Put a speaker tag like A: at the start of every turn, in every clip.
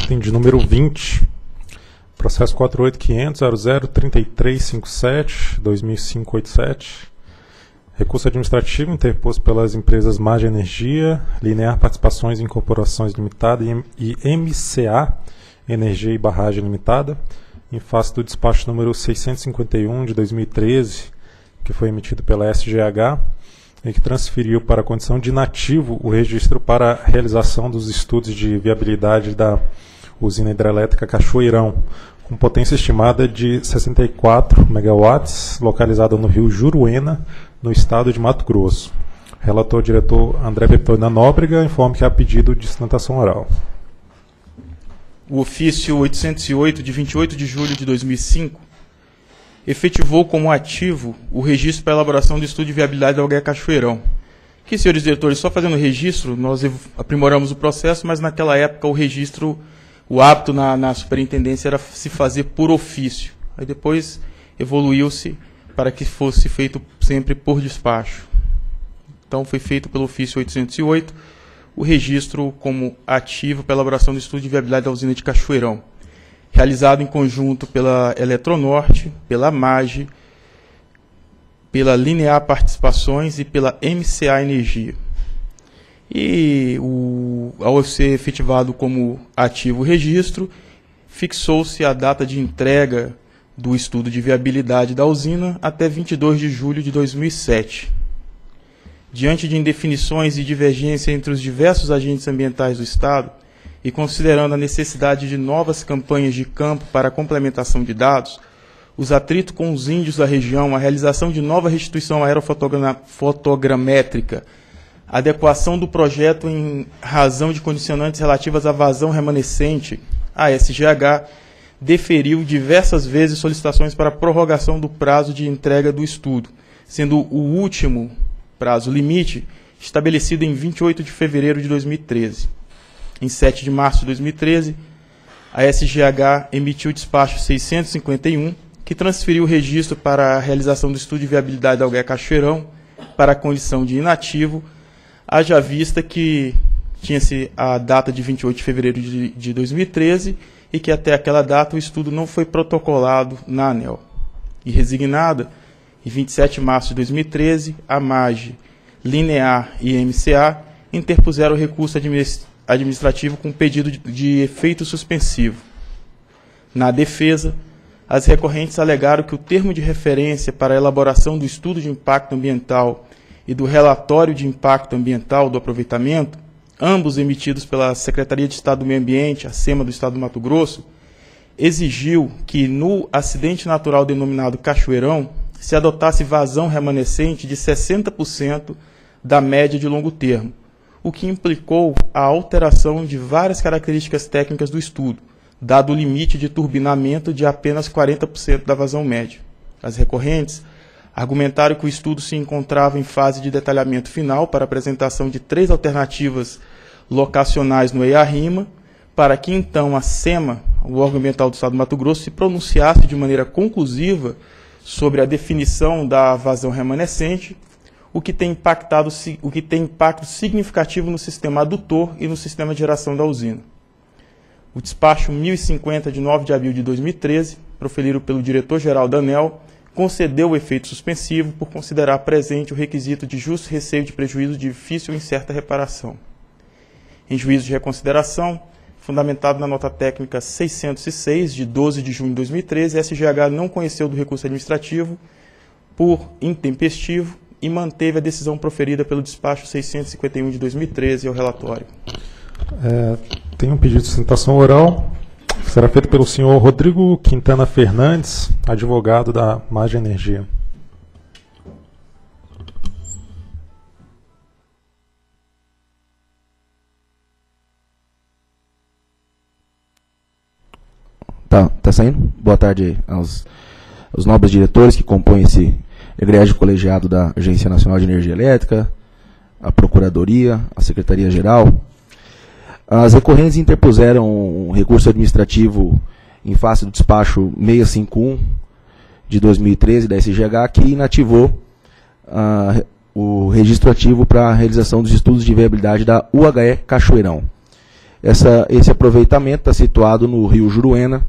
A: item de número 20, processo 48.500.003357/2005-87, recurso administrativo interposto pelas empresas Mage Energia, Linear Participações e Incorporações Limitada e MCA Energia e Barragem Limitada, em face do despacho número 651 de 2013, que foi emitido pela SGH, e que transferiu para a condição de inativo o registro para a realização dos estudos de viabilidade da usina hidrelétrica Cachoeirão, com potência estimada de 64 megawatts, localizada no rio Juruena, no estado de Mato Grosso. Relator diretor André Bertolina Nóbrega informa que há pedido de sustentação oral.
B: O ofício 808, de 28 de julho de 2005, efetivou como ativo o registro para elaboração do estudo de viabilidade da UHE Cachoeirão. Que, senhores diretores, só fazendo o registro, nós aprimoramos o processo, mas naquela época o registro, o hábito na superintendência era se fazer por ofício. Aí depois evoluiu-se para que fosse feito sempre por despacho. Então foi feito pelo ofício 808 o registro como ativo para elaboração do estudo de viabilidade da usina de Cachoeirão, realizado em conjunto pela Eletronorte, pela Mage, pela Linear Participações e pela MCA Energia. E, ao ser efetivado como ativo o registro, fixou-se a data de entrega do estudo de viabilidade da usina até 22 de julho de 2007. Diante de indefinições e divergência entre os diversos agentes ambientais do Estado, e considerando a necessidade de novas campanhas de campo para a complementação de dados, os atritos com os índios da região, a realização de nova restituição aerofotogramétrica, adequação do projeto em razão de condicionantes relativas à vazão remanescente, a SGH deferiu diversas vezes solicitações para prorrogação do prazo de entrega do estudo, sendo o último prazo limite estabelecido em 28 de fevereiro de 2013. Em 7 de março de 2013, a SGH emitiu o despacho 651, que transferiu o registro para a realização do estudo de viabilidade da UHE Cachoeirão para a condição de inativo, haja vista que tinha-se a data de 28 de fevereiro de 2013 e que até aquela data o estudo não foi protocolado na ANEEL. E resignada, em 27 de março de 2013, a Mage, Linear e MCA interpuseram o recurso administrativo com pedido de efeito suspensivo. Na defesa, as recorrentes alegaram que o termo de referência para a elaboração do estudo de impacto ambiental e do relatório de impacto ambiental do aproveitamento, ambos emitidos pela Secretaria de Estado do Meio Ambiente, a SEMA do Estado do Mato Grosso, exigiu que no acidente natural denominado Cachoeirão se adotasse vazão remanescente de 60% da média de longo termo, o que implicou a alteração de várias características técnicas do estudo, dado o limite de turbinamento de apenas 40% da vazão média. As recorrentes argumentaram que o estudo se encontrava em fase de detalhamento final para apresentação de 3 alternativas locacionais no EIA-RIMA, para que então a SEMA, o órgão ambiental do Estado do Mato Grosso, se pronunciasse de maneira conclusiva sobre a definição da vazão remanescente, o que tem impacto significativo no sistema adutor e no sistema de geração da usina. O despacho 1050, de 9 de abril de 2013, proferido pelo diretor-geral da ANEEL, concedeu o efeito suspensivo por considerar presente o requisito de justo receio de prejuízo de difícil ou incerta reparação. Em juízo de reconsideração, fundamentado na nota técnica 606, de 12 de junho de 2013, a SGH não conheceu do recurso administrativo por intempestivo e manteve a decisão proferida pelo despacho 651 de 2013 ao relatório.
A: Tem um pedido de sustentação oral, que será feito pelo senhor Rodrigo Quintana Fernandes, advogado da Mage Energia.
C: Tá saindo? Boa tarde aos nobres diretores que compõem esse egrégio colegiado da Agência Nacional de Energia Elétrica, a Procuradoria, a Secretaria-Geral. As recorrentes interpuseram um recurso administrativo em face do despacho 651 de 2013 da SGH, que inativou o registro ativo para a realização dos estudos de viabilidade da UHE Cachoeirão. Esse aproveitamento está situado no rio Juruena,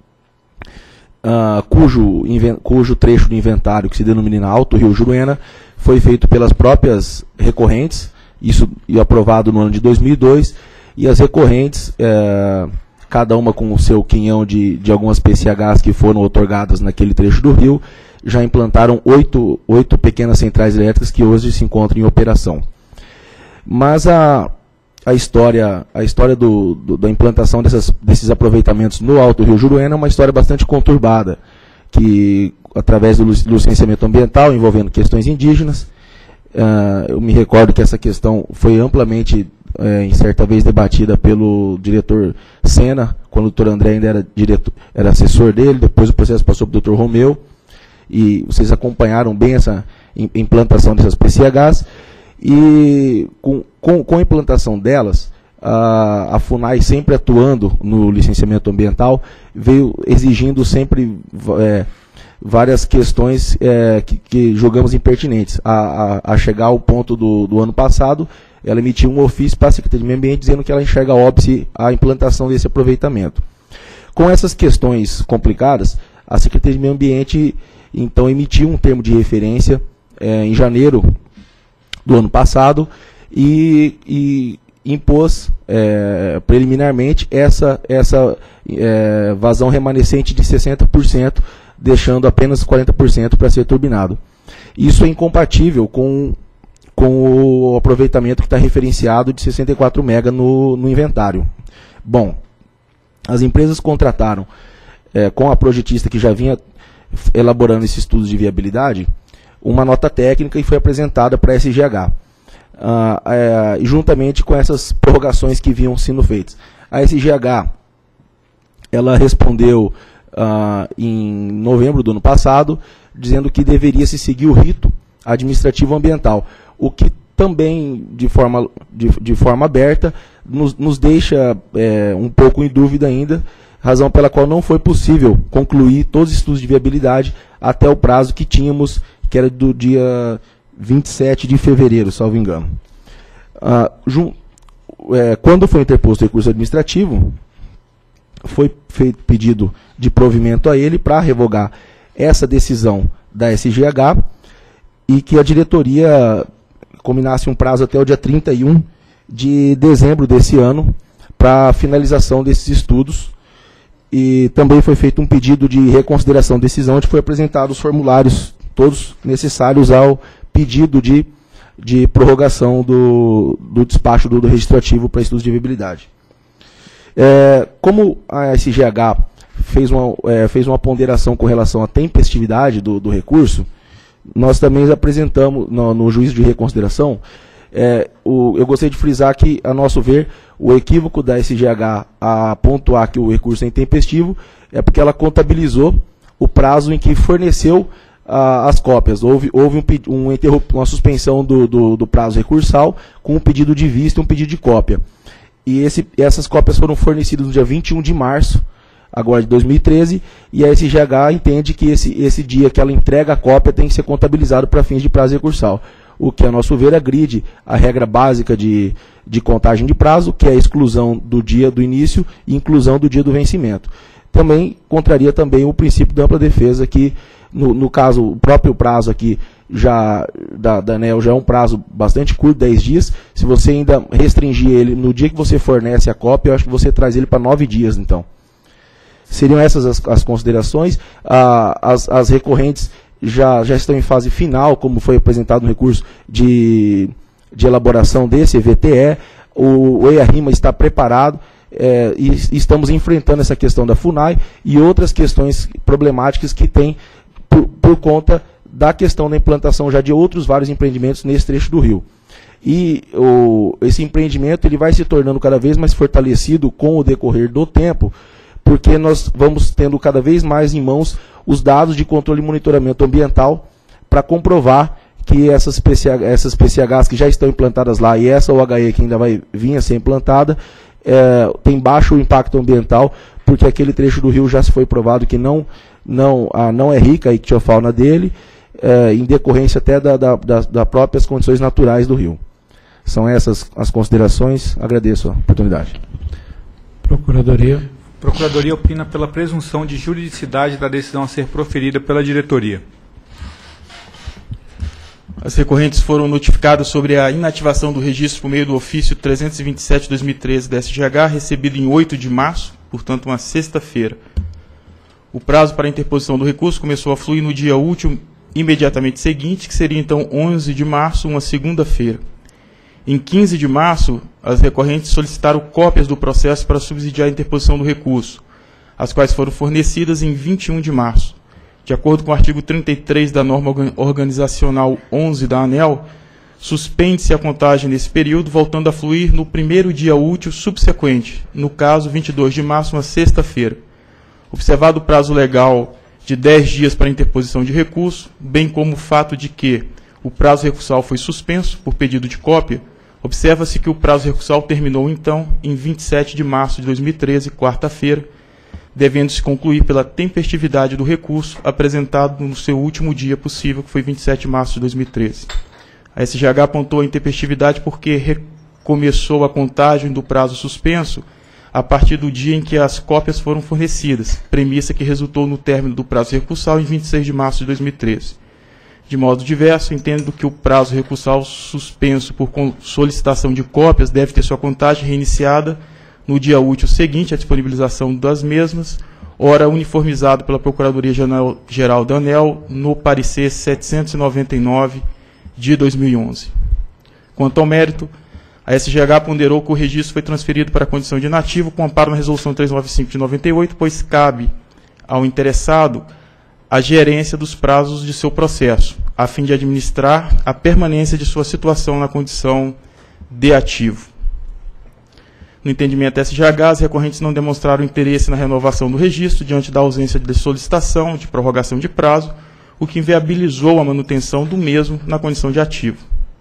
C: cujo trecho do inventário, que se denomina Alto Rio Juruena, foi feito pelas próprias recorrentes, isso aprovado no ano de 2002, e as recorrentes, cada uma com o seu quinhão de algumas PCHs que foram outorgadas naquele trecho do rio, já implantaram 8 pequenas centrais elétricas que hoje se encontram em operação. Mas a história da implantação desses aproveitamentos no Alto Rio Juruena é uma história bastante conturbada, que através do licenciamento ambiental envolvendo questões indígenas, eu me recordo que essa questão foi amplamente, em certa vez, debatida pelo diretor Sena, quando o Dr. André ainda era assessor dele, depois o processo passou para o Dr. Romeu, e vocês acompanharam bem essa implantação dessas PCHs, e com a implantação delas, a FUNAI, sempre atuando no licenciamento ambiental, veio exigindo sempre várias questões que julgamos impertinentes. A chegar ao ponto do ano passado, ela emitiu um ofício para a Secretaria de Meio Ambiente dizendo que ela enxerga óbice a implantação desse aproveitamento. Com essas questões complicadas, a Secretaria de Meio Ambiente então emitiu um termo de referência em janeiro do ano passado e impôs preliminarmente essa vazão remanescente de 60%, deixando apenas 40% para ser turbinado. Isso é incompatível com o aproveitamento que está referenciado de 64 MB no inventário. Bom, as empresas contrataram com a projetista que já vinha elaborando esse estudo de viabilidade, uma nota técnica e foi apresentada para a SGH, juntamente com essas prorrogações que vinham sendo feitas. A SGH, ela respondeu em novembro do ano passado, dizendo que deveria se seguir o rito administrativo ambiental, o que também, de forma aberta, nos deixa um pouco em dúvida ainda, razão pela qual não foi possível concluir todos os estudos de viabilidade até o prazo que tínhamos, que era do dia 27 de fevereiro, salvo engano. Quando foi interposto o recurso administrativo, foi feito pedido de provimento a ele para revogar essa decisão da SGH e que a diretoria combinasse um prazo até o dia 31 de dezembro desse ano para a finalização desses estudos. E também foi feito um pedido de reconsideração da decisão, onde foi apresentado os formulários todos necessários ao pedido de prorrogação do despacho do registrativo para estudos de viabilidade. Como a SGH fez uma ponderação com relação à tempestividade do recurso, nós também apresentamos no juízo de reconsideração. Eu gostaria de frisar que, a nosso ver, o equívoco da SGH a pontuar que o recurso é intempestivo é porque ela contabilizou o prazo em que forneceu as cópias. Houve uma suspensão do prazo recursal com um pedido de vista e um pedido de cópia. E essas cópias foram fornecidas no dia 21 de março, agora de 2013, e a SGH entende que esse dia que ela entrega a cópia tem que ser contabilizado para fins de prazo recursal, o que, a nosso ver, agride a regra básica de contagem de prazo, que é a exclusão do dia do início e inclusão do dia do vencimento. Também contraria também o princípio da ampla defesa, que, no caso, o próprio prazo aqui da ANEEL já é um prazo bastante curto, 10 dias. Se você ainda restringir ele no dia que você fornece a cópia, eu acho que você traz ele para 9 dias, então. Seriam essas as considerações. As recorrentes já estão em fase final, como foi apresentado no recurso de elaboração desse EVTE. O EIA-RIMA está preparado e estamos enfrentando essa questão da FUNAI e outras questões problemáticas que tem por conta da questão da implantação já de outros vários empreendimentos nesse trecho do rio. E esse empreendimento ele vai se tornando cada vez mais fortalecido com o decorrer do tempo, porque nós vamos tendo cada vez mais em mãos os dados de controle e monitoramento ambiental para comprovar que essas PCHs que já estão implantadas lá e essa OHE que ainda vai vir a ser implantada, tem baixo impacto ambiental, porque aquele trecho do rio já se foi provado que não é rica a ictiofauna dele, em decorrência até das próprias condições naturais do rio. São essas as considerações. Agradeço a oportunidade.
A: Procuradoria.
D: Procuradoria opina pela presunção de juridicidade da decisão a ser proferida pela diretoria.
B: As recorrentes foram notificadas sobre a inativação do registro por meio do ofício 327/2013 da SGH, recebido em 8 de março, portanto uma sexta-feira. O prazo para a interposição do recurso começou a fluir no dia útil imediatamente seguinte, que seria então 11 de março, uma segunda-feira. Em 15 de março, as recorrentes solicitaram cópias do processo para subsidiar a interposição do recurso, as quais foram fornecidas em 21 de março. De acordo com o artigo 33 da norma organizacional 11 da ANEEL, suspende-se a contagem nesse período, voltando a fluir no primeiro dia útil subsequente, no caso 22 de março, uma sexta-feira. Observado o prazo legal de 10 dias para interposição de recurso, bem como o fato de que o prazo recursal foi suspenso por pedido de cópia, observa-se que o prazo recursal terminou, então, em 27 de março de 2013, quarta-feira, devendo-se concluir pela tempestividade do recurso apresentado no seu último dia possível, que foi 27 de março de 2013. A SGH apontou a intempestividade porque recomeçou a contagem do prazo suspenso a partir do dia em que as cópias foram fornecidas, premissa que resultou no término do prazo recursal em 26 de março de 2013. De modo diverso, entendo que o prazo recursal suspenso por solicitação de cópias deve ter sua contagem reiniciada no dia útil seguinte à disponibilização das mesmas, ora uniformizado pela Procuradoria-Geral da ANEEL no parecer 799 de 2011. Quanto ao mérito, a SGH ponderou que o registro foi transferido para a condição de inativo com amparo na Resolução 395 de 98, pois cabe ao interessado a gerência dos prazos de seu processo, a fim de administrar a permanência de sua situação na condição de ativo. No entendimento da SGH, as recorrentes não demonstraram interesse na renovação do registro diante da ausência de solicitação de prorrogação de prazo, o que inviabilizou a manutenção do mesmo na condição de ativo.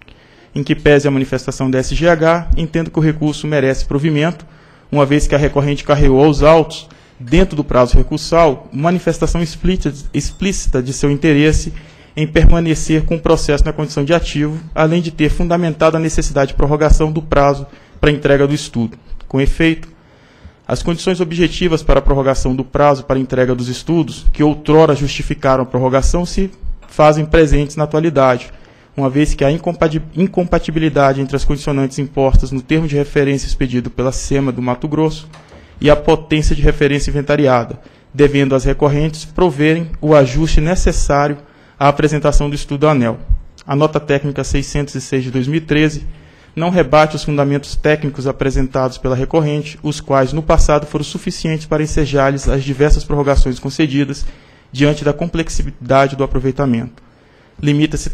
B: Em que pese a manifestação da SGH, entendo que o recurso merece provimento, uma vez que a recorrente carreou aos autos, dentro do prazo recursal, manifestação explícita de seu interesse em permanecer com o processo na condição de ativo, além de ter fundamentado a necessidade de prorrogação do prazo para a entrega do estudo. Com efeito, as condições objetivas para a prorrogação do prazo para a entrega dos estudos, que outrora justificaram a prorrogação, se fazem presentes na atualidade, uma vez que a incompatibilidade entre as condicionantes impostas no termo de referência expedido pela SEMA do Mato Grosso e a potência de referência inventariada, devendo as recorrentes proverem o ajuste necessário à apresentação do estudo ANEEL. A nota técnica 606 de 2013 não rebate os fundamentos técnicos apresentados pela recorrente, os quais no passado foram suficientes para ensejar-lhes as diversas prorrogações concedidas diante da complexidade do aproveitamento. Limita-se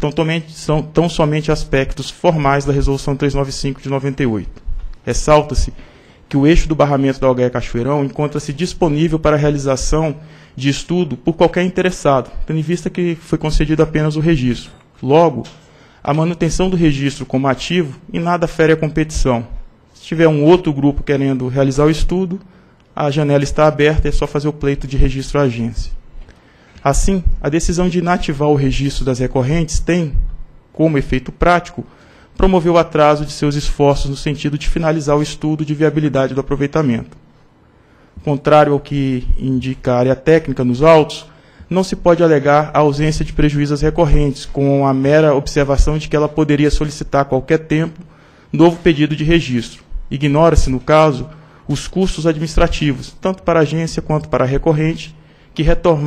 B: tão somente a aspectos formais da Resolução 395 de 98. Ressalta-se que o eixo do barramento da Algaia Cachoeirão encontra-se disponível para a realização de estudo por qualquer interessado, tendo em vista que foi concedido apenas o registro. Logo, a manutenção do registro como ativo em nada fere a competição. Se tiver um outro grupo querendo realizar o estudo, a janela está aberta e é só fazer o pleito de registro à agência. Assim, a decisão de inativar o registro das recorrentes tem, como efeito prático, promover o atraso de seus esforços no sentido de finalizar o estudo de viabilidade do aproveitamento. Contrário ao que indica a área técnica nos autos, não se pode alegar a ausência de prejuízo às recorrentes, com a mera observação de que ela poderia solicitar a qualquer tempo novo pedido de registro. Ignora-se, no caso, os custos administrativos, tanto para a agência quanto para a recorrente, que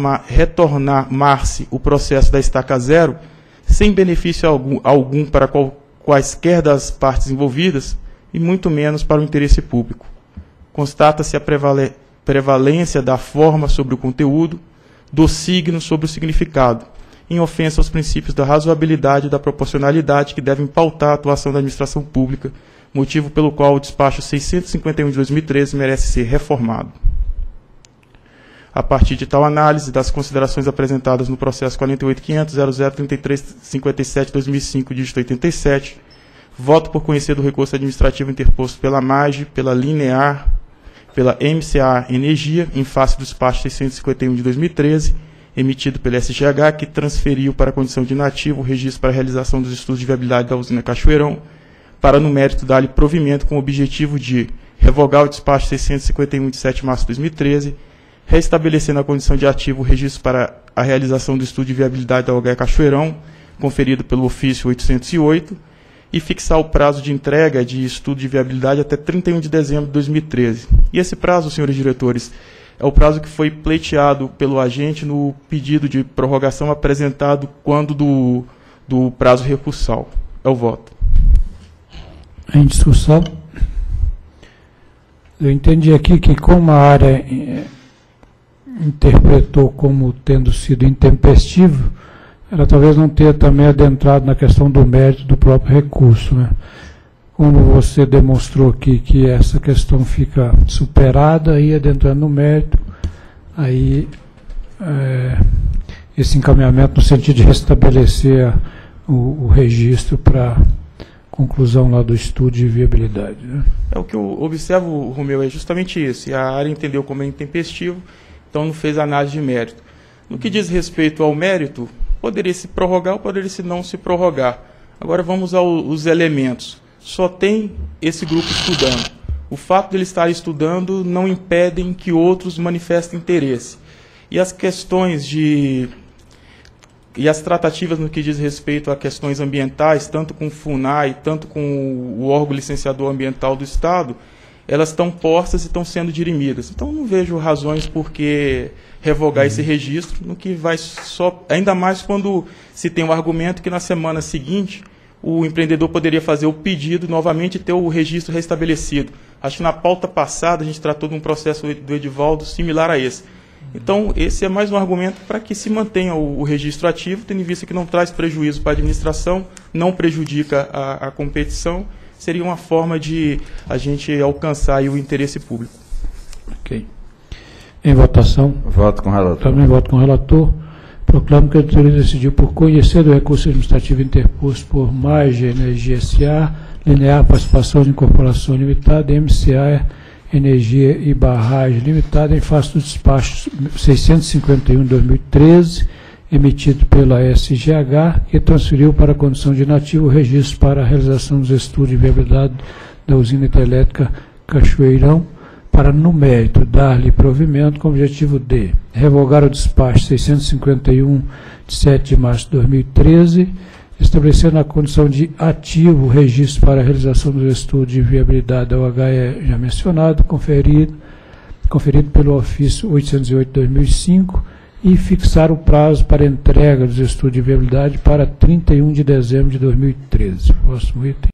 B: retornar-se o processo da estaca zero, sem benefício algum para quaisquer das partes envolvidas, e muito menos para o interesse público. Constata-se a prevalência da forma sobre o conteúdo, do signo sobre o significado, em ofensa aos princípios da razoabilidade e da proporcionalidade que devem pautar a atuação da administração pública, motivo pelo qual o despacho 651 de 2013 merece ser reformado. A partir de tal análise das considerações apresentadas no processo 48.500.003357/2005, dígito 87, voto por conhecer do recurso administrativo interposto pela MAGE, pela Linear, pela MCA Energia, em face do despacho 651 de 2013, emitido pela SGH, que transferiu para a condição de inativo o registro para a realização dos estudos de viabilidade da usina Cachoeirão, para, no mérito, dar-lhe provimento com o objetivo de, revogar o despacho 651 de 7 de março de 2013, restabelecendo a condição de ativo o registro para a realização do estudo de viabilidade da OH Cachoeirão, conferido pelo ofício 808, e fixar o prazo de entrega de estudo de viabilidade até 31 de dezembro de 2013. E esse prazo, senhores diretores, é o prazo que foi pleiteado pelo agente no pedido de prorrogação apresentado quando do prazo recursal. É o voto.
E: Em discussão. Eu entendi aqui que como a área interpretou como tendo sido intempestivo, ela talvez não tenha também adentrado na questão do mérito do próprio recurso, né? Como você demonstrou aqui que essa questão fica superada, e adentrando no mérito, aí esse encaminhamento no sentido de restabelecer o registro para conclusão lá do estudo de viabilidade, né?
B: O que eu observo, Romeu, é justamente isso. A área entendeu como é intempestivo, então não fez análise de mérito. No que diz respeito ao mérito, poderia se prorrogar ou poderia se não se prorrogar. Agora vamos aos elementos. Só tem esse grupo estudando. O fato de ele estar estudando não impedem que outros manifestem interesse. E as questões e as tratativas no que diz respeito a questões ambientais, tanto com o FUNAI, tanto com o órgão licenciador ambiental do Estado, elas estão postas e estão sendo dirimidas. Então não vejo razões por que revogar esse registro, no que vai só, ainda mais quando se tem um argumento que na semana seguinte o empreendedor poderia fazer o pedido novamente e ter o registro restabelecido. Acho que na pauta passada a gente tratou de um processo do Edivaldo similar a esse. Então, esse é mais um argumento para que se mantenha o registro ativo, tendo em vista que não traz prejuízo para a administração, não prejudica a competição, seria uma forma de a gente alcançar aí o interesse público.
E: Ok. Em votação.
C: Voto com o relator.
E: Também voto com o relator. Proclamo que a diretoria decidiu, por conhecer do recurso administrativo interposto por Marge Energia S.A., Linear Participação de Incorporação Limitada, MCA Energia e Barragem Limitada, em face do despacho 651 de 2013, emitido pela SGH, que transferiu para a condição de inativo o registro para a realização dos estudos de viabilidade da usina hidrelétrica Cachoeirão, para, no mérito, dar-lhe provimento com o objetivo de revogar o despacho 651 de 7 de março de 2013, estabelecendo a condição de ativo o registro para a realização dos estudos de viabilidade da OHE já mencionado, conferido pelo ofício 808 de 2005, e fixar o prazo para entrega dos estudos de viabilidade para 31 de dezembro de 2013. Próximo item.